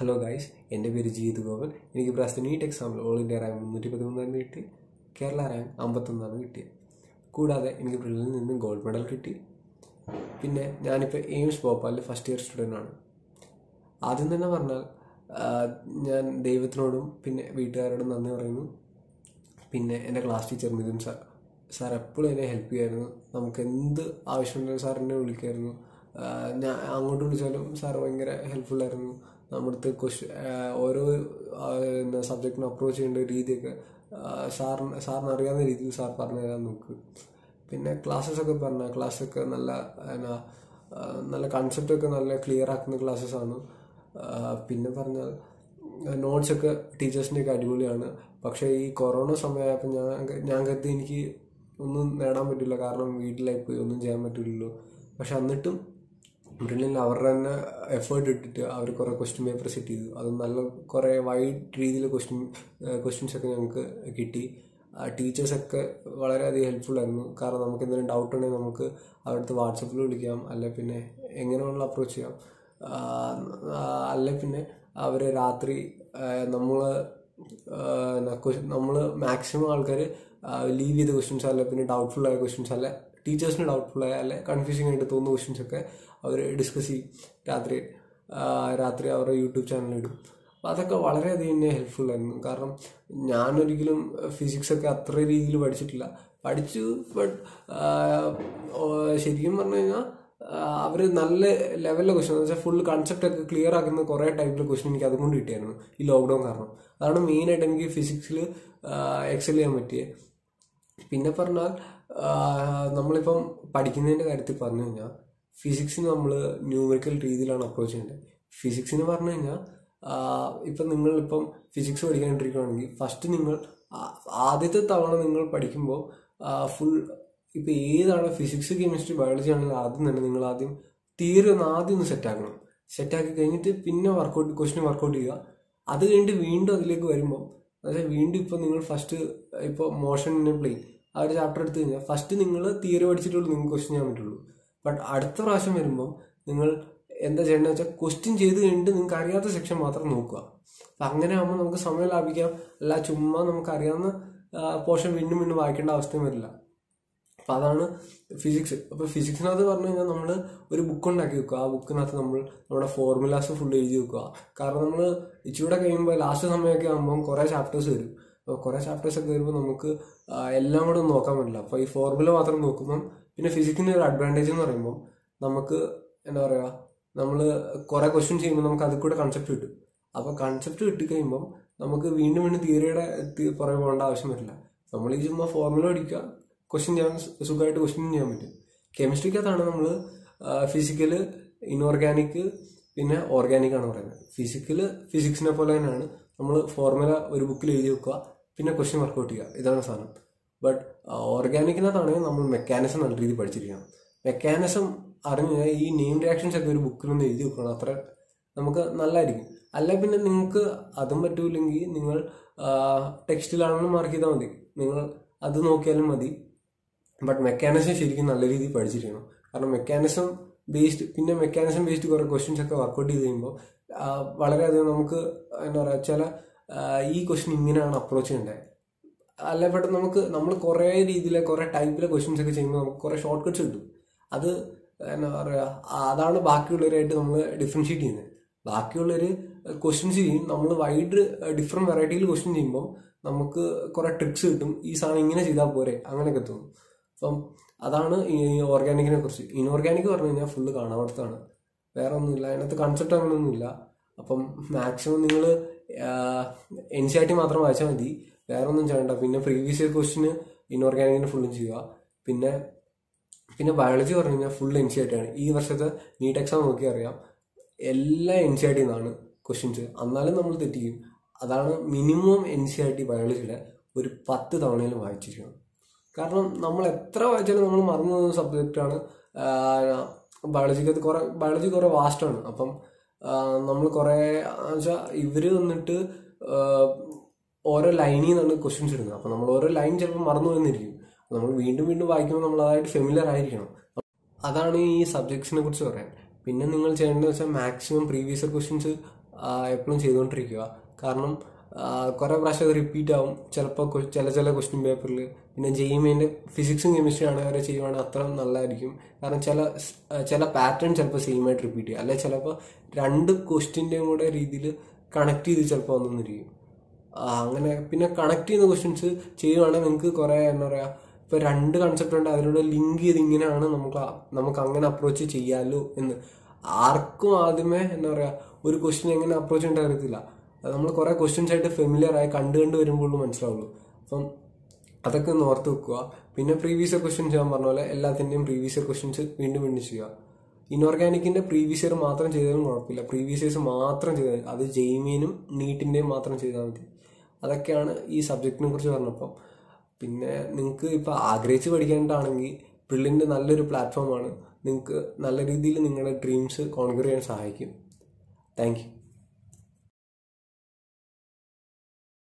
Hello guys, എൻ്റെ പേര് ജീത് ഗോപൻ. എനിക്ക് പ്രാവശ്യത്തെ നീറ്റ് എക്സാമിൽ ഓൾ ഇന്ത്യ റാങ്ക് 313 കിട്ടി. കേരള റാങ്ക് 51 കിട്ടിയത്. കൂടാതെ എനിക്ക് ബ്രില്ലിൽ നിന്നും ഗോൾഡ് മെഡൽ കിട്ടി. പിന്നെ ഞാനിപ്പോൾ എയിംസ് ഭോപ്പാലിൽ ഫസ്റ്റ് ഇയർ സ്റ്റുഡൻ്റ് ആണ്. ആദ്യം തന്നെ പറഞ്ഞാൽ ഞാൻ ദൈവത്തിനോടും പിന്നെ വീട്ടുകാരോടും നന്ദി പറയുന്നു. പിന്നെ എൻ്റെ ക്ലാസ് ടീച്ചർ മിഥുൻ സാർ എപ്പോഴും എന്നെ ഹെൽപ്പ് ചെയ്യുമായിരുന്നു. നമുക്ക് എന്ത് ആവശ്യമുണ്ടെങ്കിലും സാർ എന്നെ വിളിക്കുമായിരുന്നു. ഞാൻ അങ്ങോട്ട് വിളിച്ചാലും സാർ ഭയങ്കര ഹെൽപ്ഫുള്ളായിരുന്നു. നമ്മുടെ അടുത്ത് ഓരോ സബ്ജക്റ്റിന് അപ്രോച്ച് ചെയ്യേണ്ട രീതിയൊക്കെ സാറിന് അറിയാവുന്ന രീതിയിൽ സാർ പറഞ്ഞു തരാൻ നോക്ക്. പിന്നെ ക്ലാസ്സൊക്കെ നല്ല കൺസെപ്റ്റൊക്കെ നല്ല ക്ലിയർ ആക്കുന്ന ക്ലാസ്സസാണ്. പിന്നെ പറഞ്ഞാൽ നോട്ട്സൊക്കെ ടീച്ചേഴ്സിൻ്റെയൊക്കെ അടിപൊളിയാണ്. പക്ഷേ ഈ കൊറോണ സമയമായപ്പോൾ ഞാൻ കരുതി എനിക്ക് ഒന്നും നേടാൻ പറ്റില്ല, കാരണം വീട്ടിലായി പോയി ഒന്നും ചെയ്യാൻ പറ്റില്ലല്ലോ. പക്ഷെ എന്നിട്ടും ബ്രില്ലിൽ അവരുടെ തന്നെ എഫേർട്ട് ഇട്ടിട്ട് അവർ കുറേ ക്വസ്റ്റ്യൻ പേപ്പർ സെറ്റ് ചെയ്തു. അത് നല്ല കുറേ വൈഡ് രീതിയിൽ ക്വസ്റ്റ്യൻസൊക്കെ ഞങ്ങൾക്ക് കിട്ടി. ടീച്ചേഴ്സൊക്കെ വളരെയധികം ഹെൽപ്ഫുള്ളായിരുന്നു. കാരണം നമുക്ക് എന്തെങ്കിലും ഡൗട്ട് ഉണ്ടെങ്കിൽ നമുക്ക് അവിടുത്തെ വാട്സപ്പിൽ വിളിക്കാം, അല്ലെ പിന്നെ എങ്ങനെയുള്ള അപ്രോച്ച് ചെയ്യാം, അല്ലെ പിന്നെ അവർ രാത്രി നമ്മൾ മാക്സിമം ആൾക്കാർ ലീവ് ചെയ്ത ക്വസ്റ്റ്യൻസ് അല്ലെ പിന്നെ ഡൗട്ട്ഫുള്ളായ ക്വസ്റ്റ്യൻസ് അല്ലെ ടീച്ചേഴ്സിന് ഡൗട്ട്ഫുള്ളായ അല്ലെ കൺഫ്യൂസിങ് ആയിട്ട് തോന്നുന്ന ക്വസ്റ്റ്യൻസൊക്കെ അവർ ഡിസ്കസ് ചെയ്യും. രാത്രി അവരുടെ യൂട്യൂബ് ചാനലിലിടും. അപ്പോൾ അതൊക്കെ വളരെയധികം എന്നെ ഹെൽപ്ഫുള്ളായിരുന്നു. കാരണം ഞാനൊരിക്കലും ഫിസിക്സൊക്കെ അത്ര രീതിയിൽ പഠിച്ചിട്ടില്ല. ബട്ട് ശരിക്കും പറഞ്ഞു കഴിഞ്ഞാൽ അവർ നല്ല ലെവലിലെ ക്വസ്റ്റ്യൻ എന്ന് വെച്ചാൽ ഫുൾ കൺസെപ്റ്റൊക്കെ ക്ലിയർ ആക്കുന്ന കുറേ ടൈപ്പിലെ ക്വസ്റ്റ്യൻ എനിക്ക് അതുകൊണ്ട് കിട്ടിയായിരുന്നു ഈ ലോക്ക്ഡൗൺ കാരണം. അതാണ് മെയിനായിട്ട് എനിക്ക് ഫിസിക്സിൽ എക്സൽ ചെയ്യാൻ പറ്റിയത്. പിന്നെ പറഞ്ഞാൽ നമ്മളിപ്പം പഠിക്കുന്നതിൻ്റെ കാര്യത്തിൽ പറഞ്ഞു കഴിഞ്ഞാൽ ഫിസിക്സിന് നമ്മൾ ന്യൂമറിക്കൽ രീതിയിലാണ് അപ്രോച്ച് ചെയ്യേണ്ടത്. ഫിസിക്സിന് പറഞ്ഞു കഴിഞ്ഞാൽ ഇപ്പം നിങ്ങളിപ്പം ഫിസിക്സ് പഠിക്കാണ്ടിരിക്കുകയാണെങ്കിൽ ഫസ്റ്റ് നിങ്ങൾ ആദ്യത്തെ തവണ നിങ്ങൾ പഠിക്കുമ്പോൾ ഫുൾ ഇപ്പം ഏതാണ് ഫിസിക്സ് കെമിസ്ട്രി ബയോളജി ആണെങ്കിൽ ആദ്യം തന്നെ നിങ്ങൾ തിയറി ഒന്ന് സെറ്റാക്കി കഴിഞ്ഞിട്ട് പിന്നെ ക്വസ്റ്റ്യൻ വർക്കൗട്ട് ചെയ്യുക. അത് കഴിഞ്ഞിട്ട് വീണ്ടും അതിലേക്ക് വരുമ്പോൾ അതായത് വീണ്ടും ഇപ്പം നിങ്ങൾ ഫസ്റ്റ് ഇപ്പോൾ മോഷൻ ഇൻ എ പ്ലെയിൻ ആ ഒരു ചാപ്റ്റർ എടുത്തു കഴിഞ്ഞാൽ ഫസ്റ്റ് നിങ്ങൾ തിയറി പഠിച്ചിട്ടുള്ളൂ നിങ്ങൾക്ക് ക്വസ്റ്റ്യൻ ചെയ്യാൻ പറ്റുള്ളൂ. ബട്ട് അടുത്ത പ്രാവശ്യം വരുമ്പം നിങ്ങൾ എന്താ ചെയ്യേണ്ടതെന്ന് വെച്ചാൽ ക്വസ്റ്റ്യൻ ചെയ്ത് കഴിഞ്ഞിട്ട് നിങ്ങൾക്ക് അറിയാത്ത സെക്ഷൻ മാത്രം നോക്കുക. അപ്പം അങ്ങനെ ആകുമ്പോൾ നമുക്ക് സമയം ലാഭിക്കാം. അല്ല ചുമ്മാ നമുക്ക് അറിയാവുന്ന പോർഷൻ വീണ്ടും വായിക്കേണ്ട അവസ്ഥയും വരില്ല. അപ്പം അതാണ് ഫിസിക്സ്. അപ്പോൾ ഫിസിക്സിനകത്ത് പറഞ്ഞു കഴിഞ്ഞാൽ നമ്മൾ ഒരു ബുക്ക് ഉണ്ടാക്കി വെക്കുക. ആ ബുക്കിനകത്ത് നമ്മുടെ ഫോർമുലാസ് ഫുൾ എഴുതി വെക്കുക. കാരണം നമ്മൾ ഇച്ചിരൂടെ കഴിയുമ്പോൾ ലാസ്റ്റ് സമയമൊക്കെ ആകുമ്പം കുറേ ചാപ്റ്റേഴ്സ് വരും. അപ്പോൾ കുറേ ചാപ്റ്റേഴ്സൊക്കെ വരുമ്പോൾ നമുക്ക് എല്ലാം കൂടെ ഒന്നും നോക്കാൻ പറ്റില്ല. അപ്പോൾ ഈ ഫോർമുല മാത്രം നോക്കുമ്പം പിന്നെ ഫിസിക്സിൻ്റെ ഒരു അഡ്വാൻറ്റേജ് എന്ന് പറയുമ്പോൾ നമുക്ക് എന്താ പറയുക, നമ്മൾ കുറേ ക്വസ്റ്റ്യൻ ചെയ്യുമ്പോൾ നമുക്ക് അതിൽ കൂടെ കൺസെപ്റ്റ് കിട്ടും. അപ്പോൾ കൺസെപ്റ്റ് കിട്ടിക്കഴിയുമ്പം നമുക്ക് വീണ്ടും തിയറിയുടെ പുറകെ പോകേണ്ട ആവശ്യം വരില്ല. നമ്മൾ ഈ ചുമ്മാ ഫോർമുല പഠിക്കുക, സുഖമായിട്ട് ക്വസ്റ്റ്യൻ ചെയ്യാൻ പറ്റും. കെമിസ്ട്രിക്കകത്താണ് നമ്മൾ ഫിസിക്കൽ, ഇൻഓർഗാനിക് പിന്നെ ഓർഗാനിക് ആണ് പറയുന്നത്. ഫിസിക്സിനെ പോലെ തന്നെയാണ് നമ്മൾ ഫോർമുല ഒരു ബുക്കിൽ എഴുതി വെക്കുക, പിന്നെ ക്വസ്റ്റ്യൻ വർക്കൗട്ട് ചെയ്യുക, ഇതാണ് സാധനം. ബട്ട് ഓർഗാനിക്കിനകത്താണെങ്കിൽ നമ്മൾ മെക്കാനിസം നല്ല രീതിയിൽ പഠിച്ചിരിക്കണം. മെക്കാനിസം അറിഞ്ഞു കഴിഞ്ഞാൽ ഈ നെയിം റിയാക്ഷൻസ് ഒക്കെ ഒരു ബുക്കിലൊന്ന് എഴുതി വെക്കണം, അത്ര നമുക്ക് നല്ലതായിരിക്കും. അല്ല പിന്നെ നിങ്ങൾക്ക് അതും പറ്റൂല്ലെങ്കിൽ നിങ്ങൾ ടെക്സ്റ്റിലാണെങ്കിലും മാർക്ക് ചെയ്താൽ മതി, നിങ്ങൾ അത് നോക്കിയാലും മതി. ബട്ട് മെക്കാനിസം ശരിക്കും നല്ല രീതിയിൽ പഠിച്ചിരിക്കണം. കാരണം മെക്കാനിസം ബേസ്ഡ് കുറേ ക്വസ്റ്റ്യൻസ് ഒക്കെ വർക്കൗട്ട് ചെയ്ത് കഴിയുമ്പോൾ വളരെയധികം നമുക്ക് എന്താ പറയുക, ഈ ക്വസ്റ്റ്യൻ ഇങ്ങനെയാണ് അപ്രോച്ച് ചെയ്യേണ്ടത്. അല്ല പെട്ടെന്ന് നമ്മൾ കുറേ രീതിയിലെ കുറേ ടൈപ്പിലെ ക്വസ്റ്റ്യൻസ് ഒക്കെ ചെയ്യുമ്പോൾ നമുക്ക് കുറേ ഷോർട്ട് കട്ട്സ് കിട്ടും. അത് എന്താ പറയുക, അതാണ് ബാക്കിയുള്ളവരായിട്ട് നമ്മൾ ഡിഫറൻഷ്യേറ്റ് ചെയ്യുന്നത്. ബാക്കിയുള്ളവർ ക്വസ്റ്റ്യൻസ് ചെയ്യും, നമ്മൾ ഡിഫറെൻറ്റ് വെറൈറ്റിയിൽ ക്വസ്റ്റ്യൻ ചെയ്യുമ്പോൾ നമുക്ക് കുറേ ട്രിക്സ് കിട്ടും. ഈ സാധനം ഇങ്ങനെ ചെയ്താൽ പോരെ, അങ്ങനെയൊക്കെ തോന്നും. അപ്പം അതാണ് ഈ ഓർഗാനിക്കിനെ കുറിച്ച്. ഇൻഓർഗാനിക് പറഞ്ഞു കഴിഞ്ഞാൽ ഫുള്ള് കാണാവർത്താണ്, വേറെ ഒന്നുമില്ല, അതിനകത്ത് കൺസെപ്റ്റ് അങ്ങനെയൊന്നുമില്ല. അപ്പം മാക്സിമം നിങ്ങൾ NCERT മാത്രം വായിച്ചാൽ മതി, വേറെ ഒന്നും ചെയ്യണ്ട. പിന്നെ പ്രീവിയസ് ഇയർ ക്വസ്റ്റ്യന് ഇൻഓർഗാനിക്കിന് ഫുള്ളും ചെയ്യുക. പിന്നെ ബയോളജി പറഞ്ഞു കഴിഞ്ഞാൽ ഫുൾ NCERT ആണ്. ഈ വർഷത്തെ നീറ്റ് എക്സാം നോക്കി അറിയാം, എല്ലാ NCERT നിന്നാണ് ക്വസ്റ്റ്യൻസ്. എന്നാലും നമ്മൾ തെറ്റിക്കും. അതാണ് മിനിമം NCERT ബയോളജിയുടെ ഒരു 10 തവണയിലും വായിച്ചിരിക്കണം. കാരണം നമ്മൾ എത്ര വായിച്ചാലും നമ്മൾ മറന്നു പോകുന്ന സബ്ജക്റ്റാണ് ബയോളജി കുറേ വാസ്റ്റാണ്. അപ്പം നമ്മൾ കുറേ വെച്ചാൽ ഇവർ വന്നിട്ട് ഓരോ ലൈനിൽ നിന്നാണ് ക്വസ്റ്റ്യൻസ് ഇടുന്നത്. അപ്പം നമ്മൾ ഓരോ ലൈൻ ചിലപ്പോൾ മറന്നു പോയെന്നിരിക്കും. നമ്മൾ വീണ്ടും വായിക്കുമ്പോൾ നമ്മൾ അതായിട്ട് ഫെമിലിയർ ആയിരിക്കണം. അതാണ് ഈ സബ്ജക്ട്സിനെ കുറിച്ച് പറയാൻ. പിന്നെ നിങ്ങൾ ചെയ്യേണ്ടതെന്ന് വെച്ചാൽ മാക്സിമം പ്രീവിയസ് ഇയർ ക്വസ്റ്റ്യൻസ് എപ്പോഴും ചെയ്തുകൊണ്ടിരിക്കുക. കാരണം കുറേ പ്രാവശ്യം അത് റിപ്പീറ്റ് ആവും ചിലപ്പോൾ ചില ക്വസ്റ്റ്യൻ പേപ്പറിൽ. പിന്നെ JEE ഫിസിക്സും കെമിസ്ട്രി ആണ് വരെ ചെയ്യുവാണെങ്കിൽ അത്ര നല്ലതായിരിക്കും. കാരണം ചില പാറ്റേൺ ചിലപ്പോൾ സെയിം ആയിട്ട് റിപ്പീറ്റ് ചെയ്യുക, അല്ലെങ്കിൽ ചിലപ്പോൾ 2 ക്വസ്റ്റ്യൻ്റെയും കൂടെ രീതിയിൽ കണക്ട് ചെയ്ത് ചിലപ്പോൾ വന്നിരിക്കും. അങ്ങനെ പിന്നെ കണക്ട് ചെയ്യുന്ന ക്വസ്റ്റ്യൻസ് ചെയ്യുവാണെങ്കിൽ നിങ്ങൾക്ക് കുറേ എന്താ പറയുക, ഇപ്പോൾ 2 കൺസെപ്റ്റ് ഉണ്ട്, അതിലൂടെ ലിങ്ക് ചെയ്ത് ഇങ്ങനെയാണ് നമുക്ക് അങ്ങനെ അപ്രോച്ച് ചെയ്യാമല്ലോ എന്ന്. ആർക്കും ആദ്യമേ എന്താ പറയുക ഒരു ക്വസ്റ്റ്യൻ എങ്ങനെ അപ്രോച്ച് ചെയ്യേണ്ട അറിയത്തില്ല. അത് നമ്മൾ കുറേ ക്വസ്റ്റ്യൻസ് ആയിട്ട് ഫെമിലിയർ ആയി കണ്ട് വരുമ്പോഴും മനസ്സിലാവുള്ളൂ. അപ്പം അതൊക്കെ ഒന്ന് ഓർത്ത് വെക്കുക. പിന്നെ പ്രീവിയസ് ഇയർ ക്വസ്റ്റ്യൻസ് ഞാൻ പറഞ്ഞ പോലെ എല്ലാത്തിൻ്റെയും പ്രീവിയസ് ഇയർ ക്വസ്റ്റ്യൻസ് വീണ്ടും ചെയ്യുക. ഇൻഓർഗാനിക്കിൻ്റെ പ്രീവിയസ് ഇയർ മാത്രം ചെയ്താലും കുഴപ്പമില്ല, പ്രീവിയസ് ഇയേഴ്സ് മാത്രം ചെയ്താൽ അത് JEEനും നീറ്റിൻ്റെയും മാത്രം ചെയ്താൽ മതി. അതൊക്കെയാണ് ഈ സബ്ജക്റ്റിനെ കുറിച്ച് പറഞ്ഞപ്പം. പിന്നെ നിങ്ങൾക്ക് ഇപ്പോൾ ആഗ്രഹിച്ച് പഠിക്കേണ്ടതാണെങ്കിൽ പ്രില്ലിൻ്റെ നല്ലൊരു പ്ലാറ്റ്ഫോമാണ്. നിങ്ങൾക്ക് നല്ല രീതിയിൽ നിങ്ങളുടെ ഡ്രീംസ് കോൺക്വർ ചെയ്യാൻ സഹായിക്കും. Thank U.